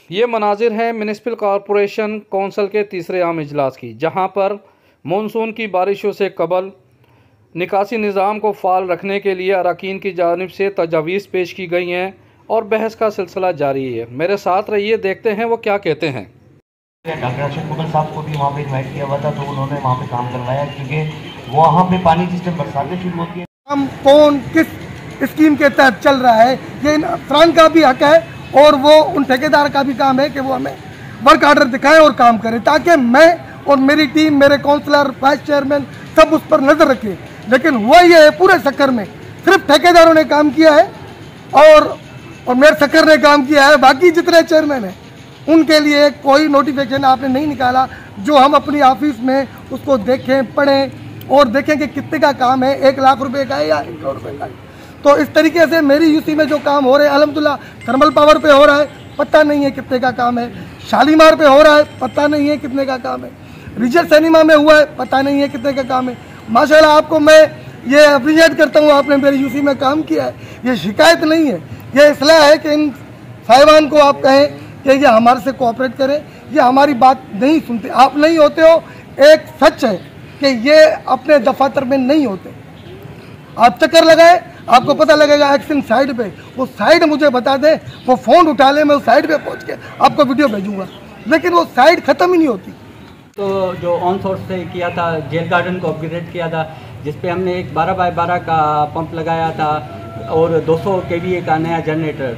ये मनाजिर हैं municipal corporation council के तीसरे आम इजलास की, जहां पर मानसून की बारिशों से कबल निकासी निज़ाम को फ़ाल रखने के लिए अरकान की जानिब से तजावीज़ पेश की गई हैं और बहस का सिलसिला जारी है। मेरे साथ रहिए, देखते हैं वो क्या कहते हैं। डॉक्टर अशोक मुगल साहब को भी वहाँ पे इन्वाइट किया हुआ था, तो उन्होंने वहाँ पे काम करवाया, क्योंकि वहाँ पे पानी जिस टाइम बरसातें शुरू होती है, हम कौन किस स्कीम के तहत चल रहा है, ये अफसरान का भी हक है और वो उन ठेकेदार का भी काम है कि वो हमें वर्क आर्डर दिखाएं और काम करें, ताकि मैं और मेरी टीम, मेरे काउंसलर, वाइस चेयरमैन सब उस पर नज़र रखें। लेकिन हुआ ये है, पूरे सक्कर में सिर्फ ठेकेदारों ने काम किया है और मेयर सक्कर ने काम किया है। बाकी जितने चेयरमैन हैं उनके लिए कोई नोटिफिकेशन आपने नहीं निकाला जो हम अपनी ऑफिस में उसको देखें, पढ़ें और देखें कि कितने का काम है, 1 लाख रुपए का है या 1 करोड़ रुपए का है। तो इस तरीके से मेरी यूसी में जो काम हो रहे हैं, अल्हम्दुलिल्लाह थर्मल पावर पे हो रहा है, पता नहीं है कितने का काम है। शालीमार पे हो रहा है, पता नहीं है कितने का काम है। रिजल सिनेमा में हुआ है, पता नहीं है कितने का काम है। माशाल्लाह आपको मैं ये अप्रिशिएट करता हूँ, आपने मेरी यूसी में काम किया है। ये शिकायत नहीं है, ये इसलाह है कि इन साहिबान को आप कहें कि ये हमारे से कोऑपरेट करें। ये हमारी बात नहीं सुनते, आप नहीं होते हो। एक सच है कि ये अपने दफातर में नहीं होते। आप चक्कर लगाए, आपको पता लगेगा एक्शन साइड पे, वो साइड मुझे बता दे, वो फ़ोन उठा ले, मैं उस साइड पे पहुंच के आपको वीडियो भेजूंगा, लेकिन वो साइड ख़त्म ही नहीं होती। तो जो ऑन सोर्स से किया था, जेल गार्डन को अपग्रेड किया था, जिस पे हमने एक 12 बाय 12 का पंप लगाया था और 200 kVA का नया जनरेटर।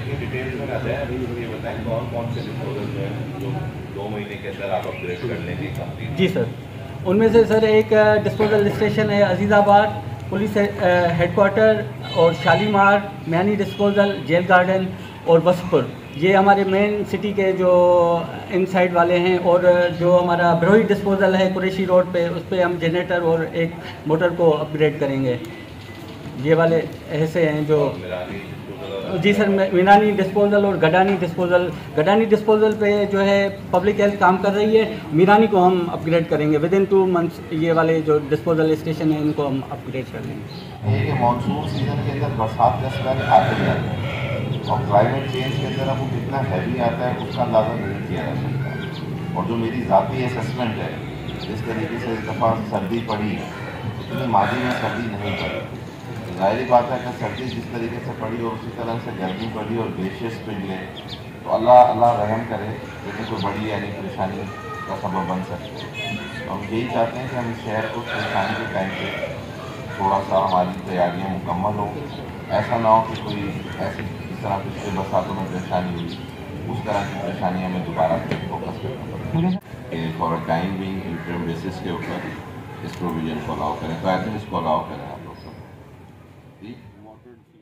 जी सर, उनमें से सर एक डिस्पोजल स्टेशन है अजीज़ाबाद पुलिस हेडक्वार्टर और शालीमार, मैनी डिस्पोजल, जेल गार्डन और बसपुर, ये हमारे मेन सिटी के जो इनसाइड वाले हैं। और जो हमारा ब्रोही डिस्पोजल है कुरैशी रोड पे, उस पर हम जनरेटर और एक मोटर को अपग्रेड करेंगे। ये वाले ऐसे हैं जो जी सर, मीनानी डिस्पोजल और गडानी डिस्पोजल पे जो है पब्लिक हेल्थ काम कर रही है। मीनानी को हम अपग्रेड करेंगे विद इन 2 मंथ्स। ये वाले जो डिस्पोजल स्टेशन है इनको हम अपग्रेड कर लेंगे। ये मानसून सीजन के अंदर बरसात का स्पेल आते जाते हैं और क्लाइमेट चेंज के अंदर अब वो कितना हैवी आता है उसका अंदाज़ा नहीं किया जा सकता। और जो मेरी ज़ाती असेसमेंट है, जिस तरीके से इस दफ़ा सर्दी पड़ी, इतनी माजी में सर्दी नहीं पड़ी। ज़ाहिर बात है कि सर्दी जिस तरीके से पड़ी और उसी तरह से गर्मी पड़ी और ग्लेशियर्स पिघले, तो अल्लाह रहम करे, लेकिन कोई बड़ी यानी परेशानी का सबब बन सकते हैं। तो हम यही चाहते हैं कि हम इस शहर को परेशानी के टाइम पे थोड़ा सा हमारी तैयारियाँ मुकम्मल हो। ऐसा ना हो कि कोई ऐसी जिस तरह पिछले बरसातों में परेशानी हुई, उस तरह की परेशानी हमें दोबारा फोकस करना पड़े। For a time being interim basis के ऊपर इस प्रोविजन को अलाउ करें, तो आई थिंक इसको अलाउ करें आप लोग सब।